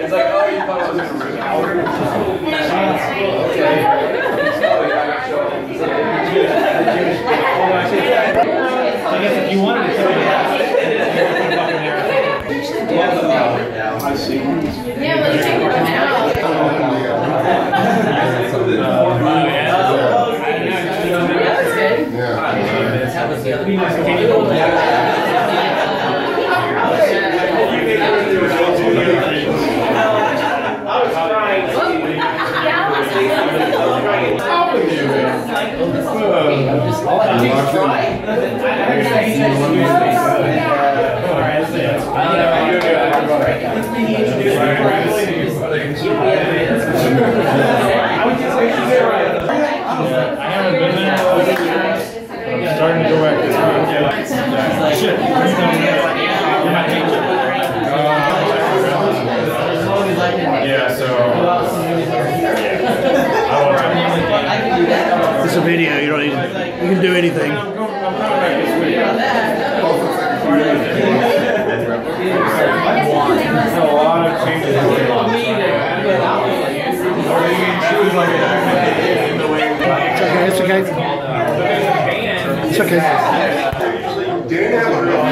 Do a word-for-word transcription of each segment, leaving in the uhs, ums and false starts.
It's like, oh, you thought I was going to bring it out. I guess if you wanted to say that. I see. Yeah, well, you take one out. That's good. Yeah. Starting to go back to shit. Yeah, so It's a video, you don't need, you can do anything. a lot of changes. It's okay, it's okay. It's okay. Didn't have a real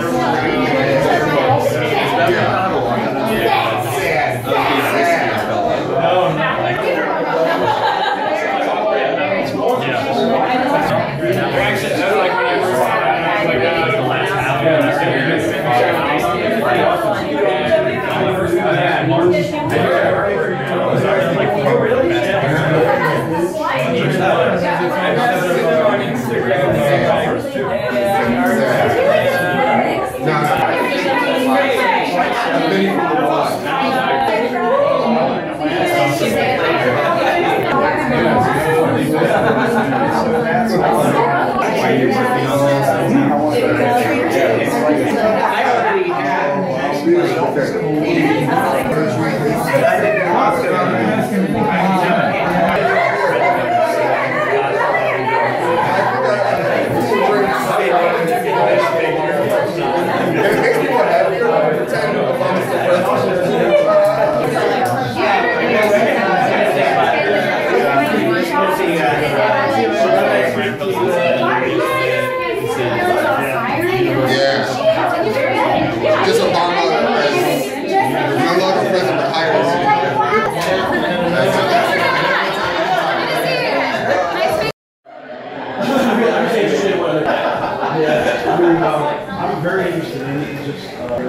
I'm very interested in it. Just,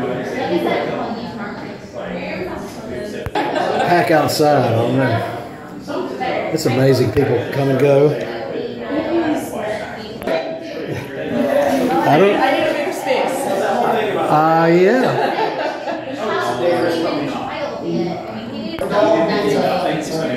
Pack outside, I don't know. It's amazing, people come and go. I don't. I need a bigger space. Ah, uh, yeah.